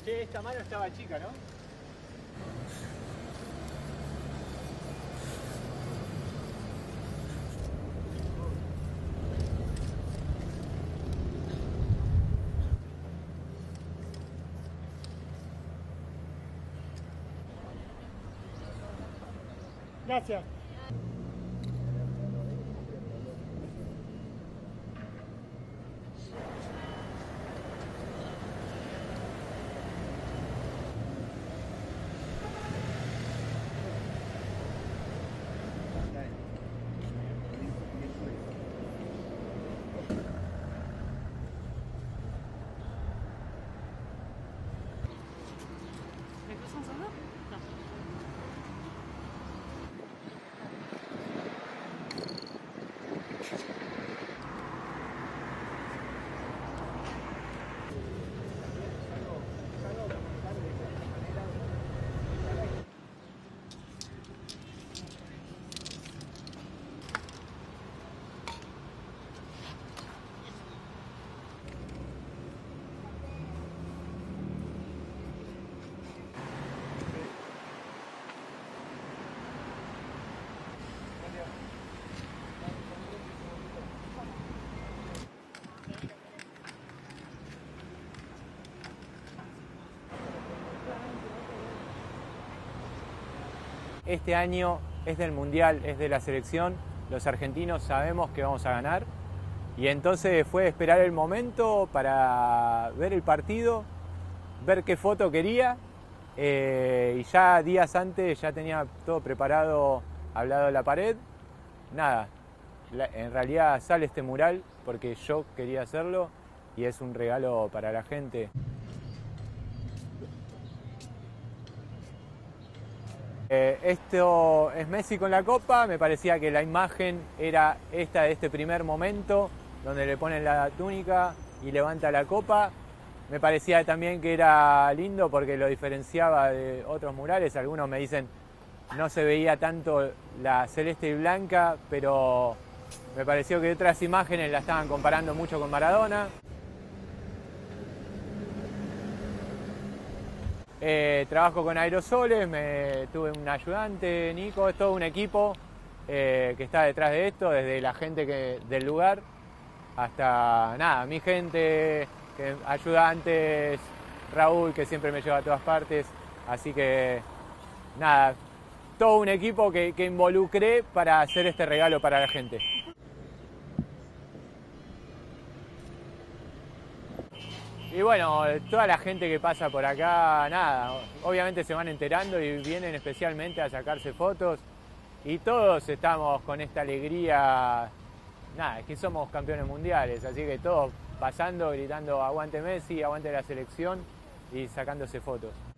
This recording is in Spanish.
Che, esta mano estaba chica, ¿no? Gracias. ¿Me cruzan solo? No. Este año es del Mundial, es de la selección. Los argentinos sabemos que vamos a ganar. Y entonces fue esperar el momento para ver el partido, ver qué foto quería. Y ya días antes ya tenía todo preparado, hablado de la pared. Nada, en realidad sale este mural porque yo quería hacerlo y es un regalo para la gente. Esto es Messi con la copa, me parecía que la imagen era esta de este primer momento, donde le ponen la túnica y levanta la copa. Me parecía también que era lindo porque lo diferenciaba de otros murales. Algunos me dicen no se veía tanto la celeste y blanca, pero me pareció que otras imágenes la estaban comparando mucho con Maradona. Trabajo con aerosoles, tuve un ayudante, Nico, es todo un equipo que está detrás de esto, desde la gente del lugar hasta nada, mi gente, ayudantes, Raúl que siempre me lleva a todas partes, así que nada, todo un equipo que involucré para hacer este regalo para la gente. Y bueno, toda la gente que pasa por acá, nada, obviamente se van enterando y vienen especialmente a sacarse fotos y todos estamos con esta alegría, nada, es que somos campeones mundiales, así que todos pasando, gritando aguante Messi, aguante la selección y sacándose fotos.